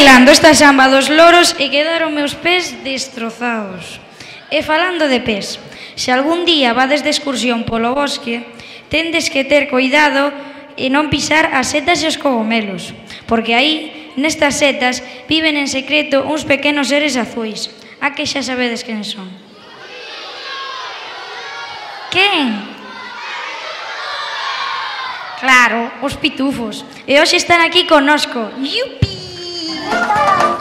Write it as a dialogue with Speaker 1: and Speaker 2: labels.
Speaker 1: bailando esta samba dos loros e quedaron meus pés destrozados. E falando de pés, se algún día vades de excursión polo bosque, tendes que ter cuidado e non pisar as setas e os cogomelos, porque aí, nestas setas, viven en secreto uns pequenos seres azuis. A que xa sabedes quen son? Quen? Claro, os pitufos. E hoxe están aquí connosco. ¡Yupi!